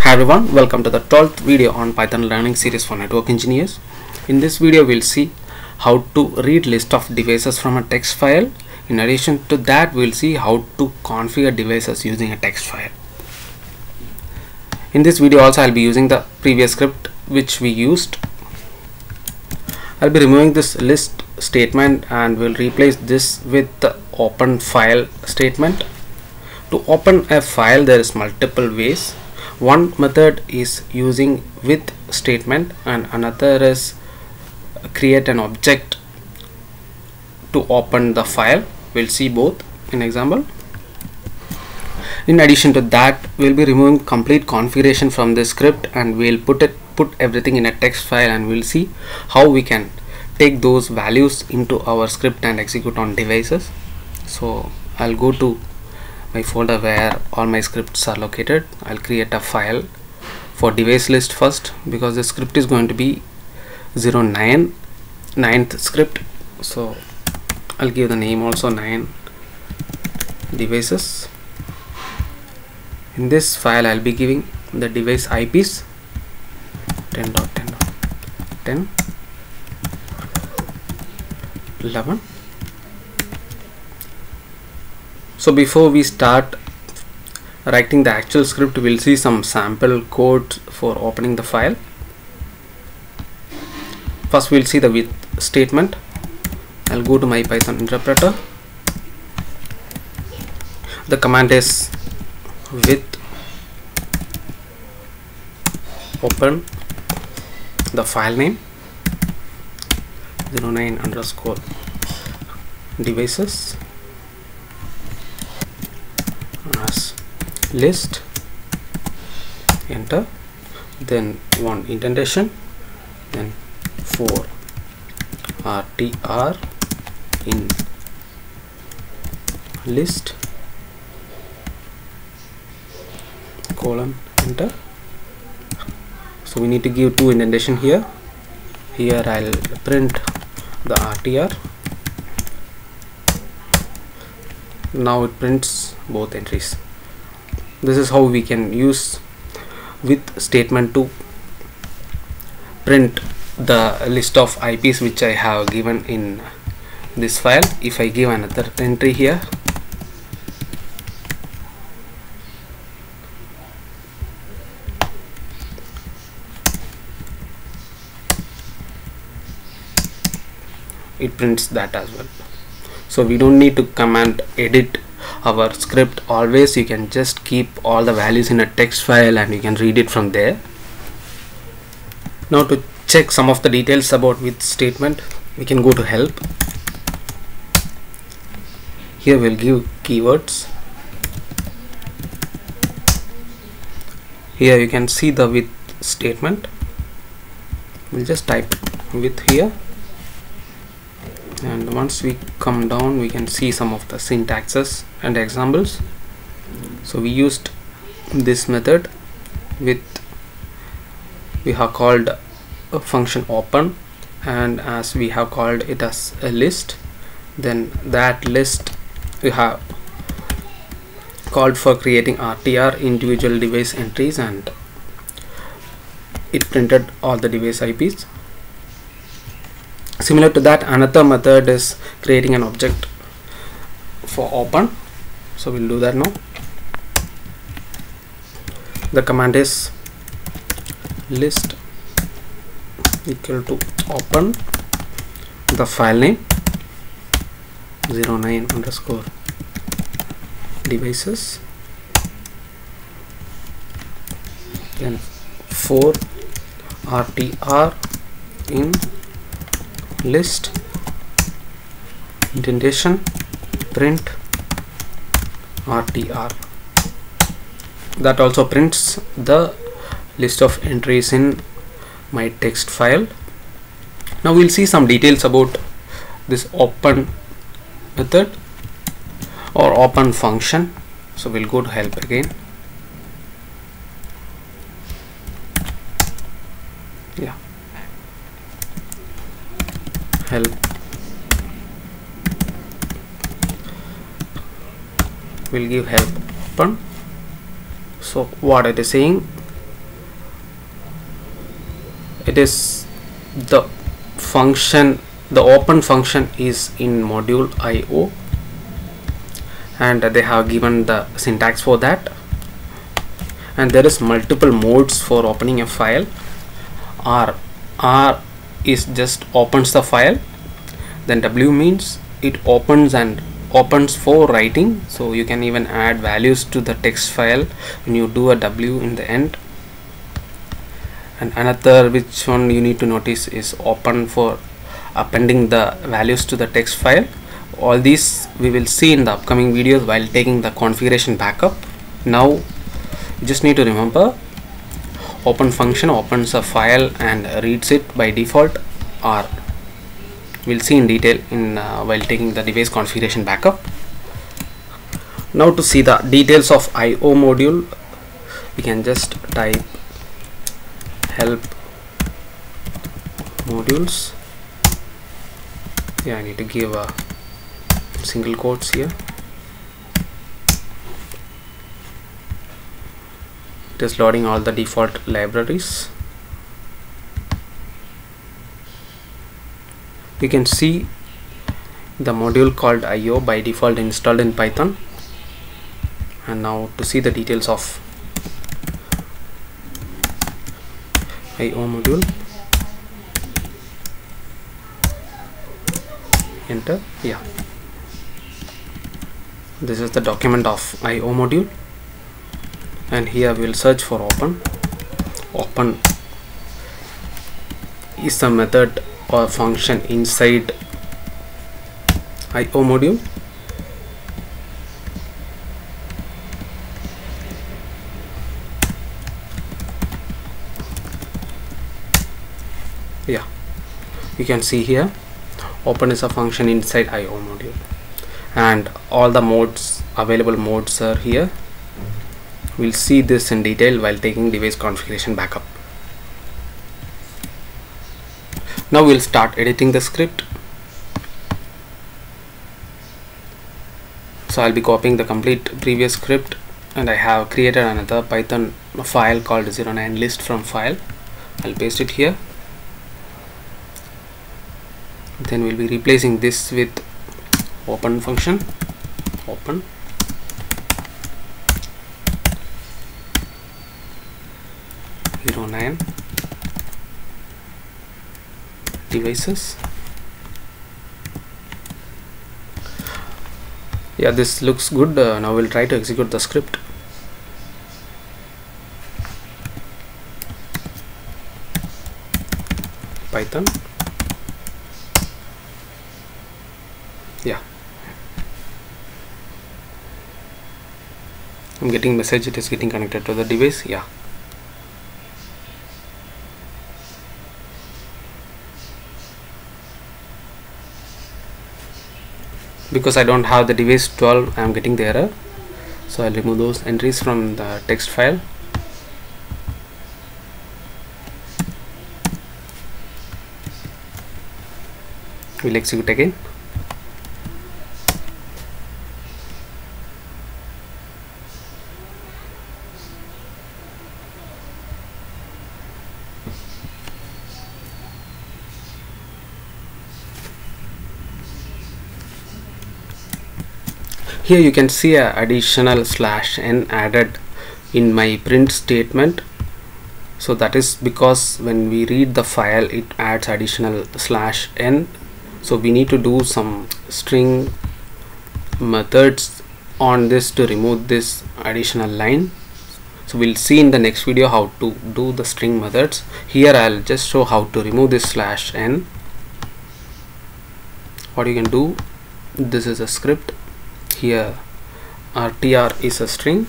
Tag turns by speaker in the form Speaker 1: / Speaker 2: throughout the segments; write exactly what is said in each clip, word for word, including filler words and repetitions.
Speaker 1: Hi everyone, welcome to the twelfth video on Python learning series for network engineers. In this video we'll see how to read list of devices from a text file. In addition to that, we'll see how to configure devices using a text file. In this video also I'll be using the previous script which we used. I'll be removing this list statement and we'll replace this with the open file statement. To open a file there is multiple ways. One method is using with statement and another is create an object to open the file. We'll see both in example. In addition to that, we'll be removing complete configuration from this script and we'll put it put everything in a text file, and we'll see how we can take those values into our script and execute on devices. So I'll go to my folder where all my scripts are located. I'll create a file for device list first because the script is going to be zero nine ninth script, so I'll give the name also nine devices. In this file I'll be giving the device I Ps ten dot ten dot ten eleven. So before we start writing the actual script, we'll see some sample code for opening the file. First we'll see the with statement. I'll go to my Python interpreter. The command is with open the file name zero nine underscore devices as list, enter, then one indentation, then four rtr in list colon, enter. So we need to give two indentation here. Here I'll print the rtr. Now it prints both entries. This is how we can use with statement to print the list of I Ps which I have given in this file. If I give another entry here, it prints that as well. So we don't need to command edit our script always. You can just keep all the values in a text file and you can read it from there. Now to check some of the details about with statement, we can go to help. Here we'll give keywords. Here you can see the with statement. We'll just type with here, and once we come down we can see some of the syntaxes and examples. So we used this method with, we have called a function open, and as we have called it as a list, then that list we have called for creating rtr individual device entries, and it printed all the device I Ps. Similar to that, another method is creating an object for open. So we'll do that now. The command is list equal to open the file name zero nine underscore devices, then four rtr in list, indentation, print rtr. That also prints the list of entries in my text file. Now we'll see some details about this open method or open function. So we'll go to help again. Yeah, help we'll give help open. So what it is saying, it is the function, the open function is in module I O, and they have given the syntax for that. And there is multiple modes for opening a file. R R is just opens the file, then W means it opens and opens for writing, so you can even add values to the text file when you do a W in the end. And another which one you need to notice is open for appending the values to the text file. All these we will see in the upcoming videos while taking the configuration backup. Now you just need to remember, open function opens a file and reads it by default, or we'll see in detail in uh, while taking the device configuration backup. Now to see the details of I O module, we can just type help modules. Yeah, I need to give a single quotes here. It is loading all the default libraries. You can see the module called I O by default installed in Python. And now to see the details of I O module, enter. Yeah, this is the document of I O module, and here we will search for open. Open is a method or function inside I O module. Yeah, you can see here open is a function inside I O module, and all the modes, available modes are here. We'll see this in detail while taking device configuration backup. Now we'll start editing the script. So I'll be copying the complete previous script, and I have created another Python file called zero nine list from file. I'll paste it here. Then we'll be replacing this with open function, open. zero nine devices. Yeah, this looks good. Uh, now we'll try to execute the script. Python. Yeah, I'm getting message it is getting connected to the device. Yeah, because I don't have the device twelve, I am getting the error, so I'll remove those entries from the text file. We'll execute again. Here you can see a additional slash n added in my print statement. So that is because when we read the file, it adds additional slash n. So we need to do some string methods on this to remove this additional line. So we'll see in the next video how to do the string methods. Here I'll just show how to remove this slash n. What you can do, this is a script. Here R T R is a string.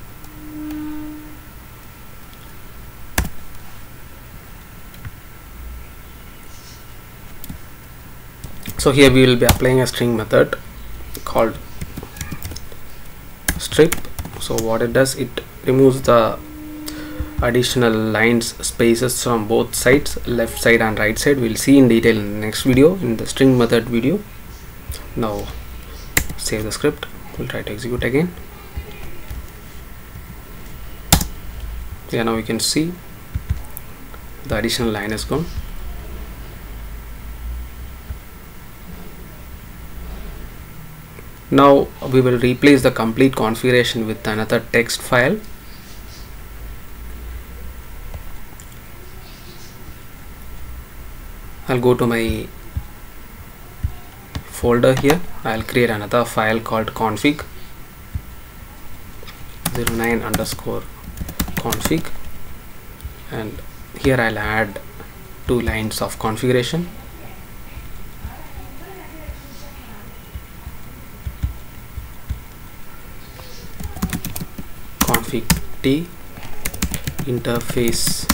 Speaker 1: So here we will be applying a string method called strip. So what it does, it removes the additional lines, spaces from both sides, left side and right side. We'll see in detail in the next video, in the string method video. Now save the script. We'll try to execute again. Yeah, now we can see the additional line is gone. Now we will replace the complete configuration with another text file. I'll go to my folder here. I'll create another file called config zero nine underscore config, and here I'll add two lines of configuration. Config t interface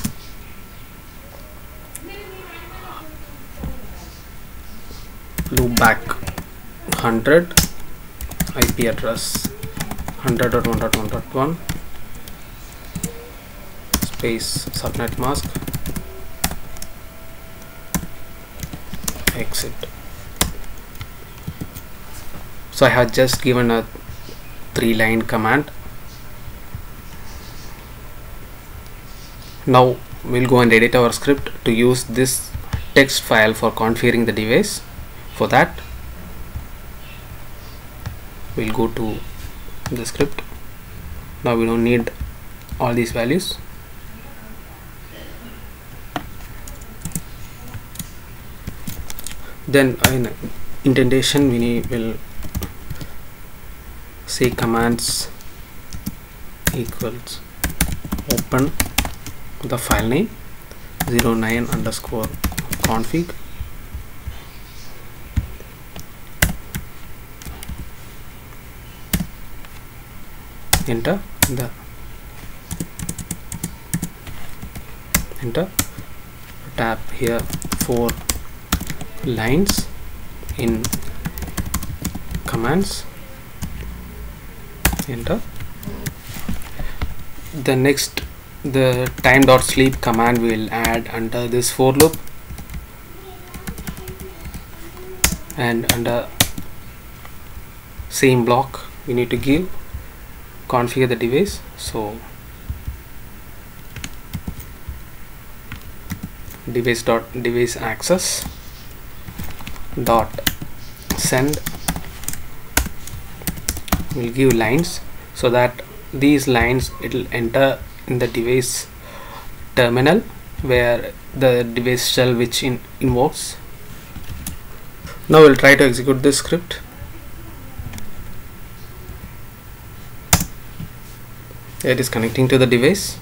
Speaker 1: loopback one hundred, I P address one hundred dot one dot one dot one space subnet mask exit. So I have just given a three line command. Now we'll go and edit our script to use this text file for configuring the device. For that, we'll go to the script. Now we don't need all these values. Then in indentation we need, will say commands equals open the file name zero nine underscore config, enter the enter tab here four lines in commands, enter. The next, the time dot sleep command will add under this for loop, and under same block we need to give configure the device. So device dot device access dot send will give lines, so that these lines it will enter in the device terminal where the device shell which in invokes. Now we'll try to execute this script. It is connecting to the device.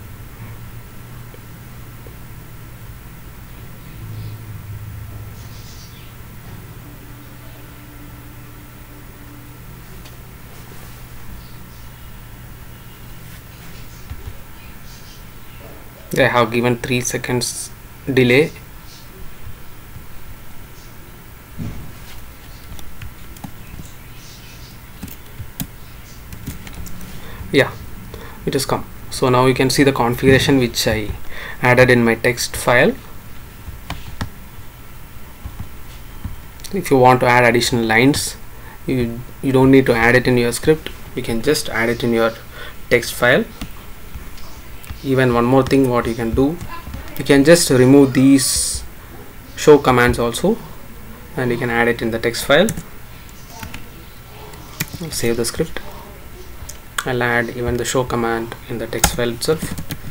Speaker 1: I have given three seconds delay. Yeah, it has come. So now you can see the configuration which I added in my text file. If you want to add additional lines, you, you don't need to add it in your script. You can just add it in your text file. Even one more thing, what you can do, you can just remove these show commands also, and you can add it in the text file. I'll save the script. I'll add even the show command in the text file itself.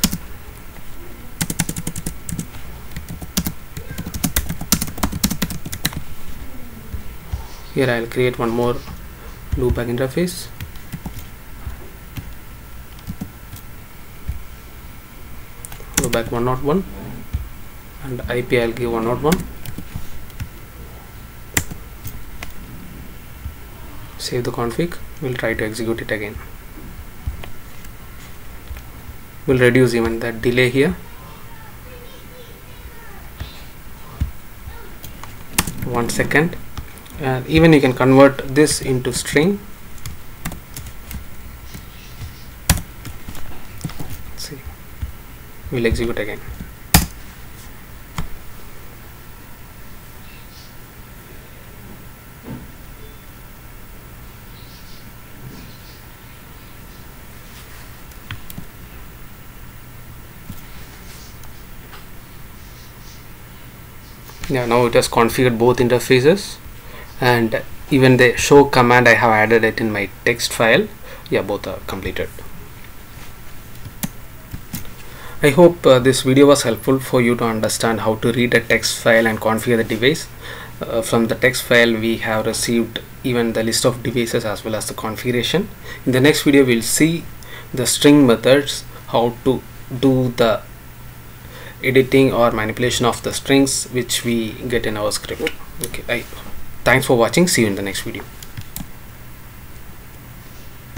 Speaker 1: Here I'll create one more loopback interface. Loopback one oh one, and I P I'll give one oh one. Save the config. We'll try to execute it again. We'll reduce even that delay here. One second. And even you can convert this into string. See, we'll execute again. Yeah, now it has configured both interfaces, and even the show command I have added it in my text file. Yeah, both are completed. I hope uh, this video was helpful for you to understand how to read a text file and configure the device. Uh, from the text file we have received even the list of devices as well as the configuration. In the next video we'll see the string methods, how to do the editing or manipulation of the strings which we get in our script. Okay, I, thanks for watching. See you in the next video.